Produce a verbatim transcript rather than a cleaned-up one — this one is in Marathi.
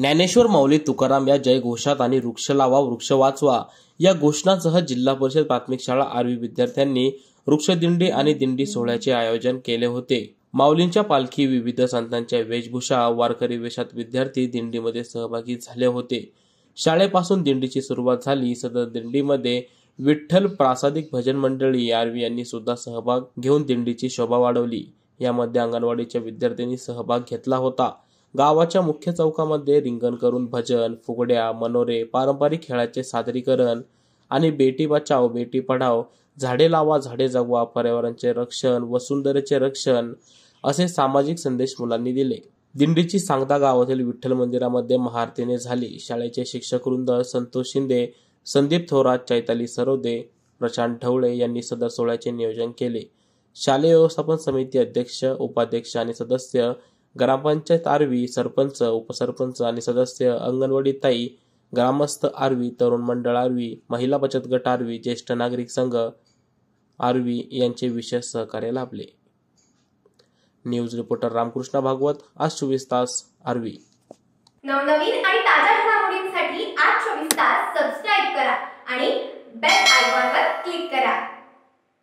ज्ञानेश्वर माऊली तुकाराम या जयघोषात आणि वृक्ष लावा वृक्ष वाचवा या घोषणासह जिल्हा परिषद प्राथमिक शाळा आरवी विद्यार्थ्यांनी वृक्षदिंडी आणि दिंडी सोहळ्याचे आयोजन केले होते। माऊलींच्या पालखी, विविध संतांच्या वेशभूषा, वारकरी वेशात विद्यार्थी दिंडीमध्ये सहभागी झाले होते। शाळेपासून दिंडीची सुरुवात झाली। सदर दिंडीमध्ये विठ्ठल प्रासादिक भजन मंडळी आरवी यांनी सुद्धा सहभाग घेऊन दिंडीची शोभा वाढवली। यामध्ये अंगणवाडीच्या विद्यार्थ्यांनी सहभाग घेतला होता। गावाच्या मुख्य चौकामध्ये रिंगण करून भजन, फुगड्या, मनोरे, पारंपरिक खेळाचे सादरीकरण आणि बेटी बचाओ बेटी पढाओ, झाडे लावा झाडे जगवा, पर्यावरणाचे रक्षण, वसुंधरेचे रक्षण असे सामाजिक संदेश मुलांनी दिले। दिंडीची सांगता गावातील विठ्ठल मंदिरामध्ये महाआरतीने झाली। शाळेचे शिक्षक वृंद संतोष शिंदे, संदीप थोरात, चैताली सरोदे, प्रशांत ढवळे यांनी सदर सोहळ्याचे नियोजन केले। शालेय व्यवस्थापन समिती अध्यक्ष, उपाध्यक्ष आणि सदस्य, ग्रामपंचायत आरवी, सरपंच, उपसरपंच आणि सदस्य, अंगणवाडी ताई, ग्रामस्थ आरवी, तरुण मंडळ आरवी, महिला बचत गट आरवी, ज्येष्ठ नागरिक संघ आरवी यांचे विशेष सहकार्य लाभले। न्यूज रिपोर्टर रामकृष्ण भागवत, आज चोवीस तास आरवी। नवनवीन आणि ताज्या घडामोडींसाठी आज चोवीस तास सबस्क्राइब करा आणि बेल आयकॉनवर क्लिक करा।